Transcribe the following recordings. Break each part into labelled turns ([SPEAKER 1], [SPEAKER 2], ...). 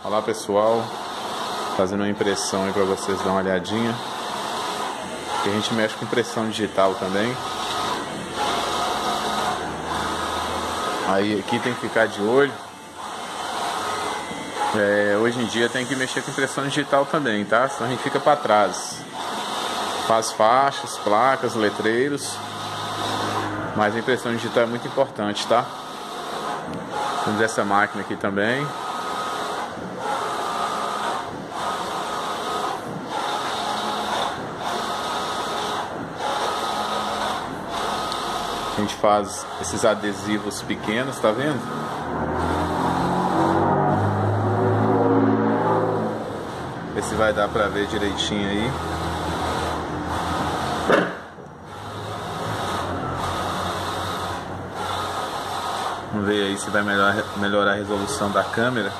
[SPEAKER 1] Olá pessoal, fazendo uma impressão aí para vocês dar uma olhadinha. Que a gente mexe com impressão digital também. Aí aqui tem que ficar de olho. Hoje em dia tem que mexer com impressão digital também, tá? Senão a gente fica para trás. Faz faixas, placas, letreiros. Mas a impressão digital é muito importante, tá? Temos essa máquina aqui também. A gente faz esses adesivos pequenos, tá vendo? Ver se vai dar pra ver direitinho aí. Vamos ver aí se vai melhorar a resolução da câmera.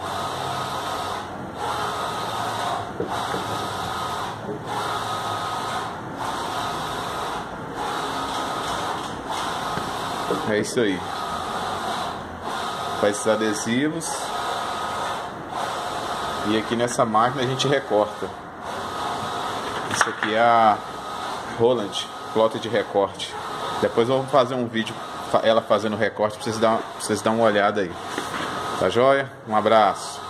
[SPEAKER 1] É isso aí. Faz esses adesivos. E aqui nessa máquina a gente recorta. Isso aqui é a Roland, plotter de recorte. Depois eu vou fazer um vídeo ela fazendo recorte pra vocês darem uma olhada aí. Tá joia? Um abraço.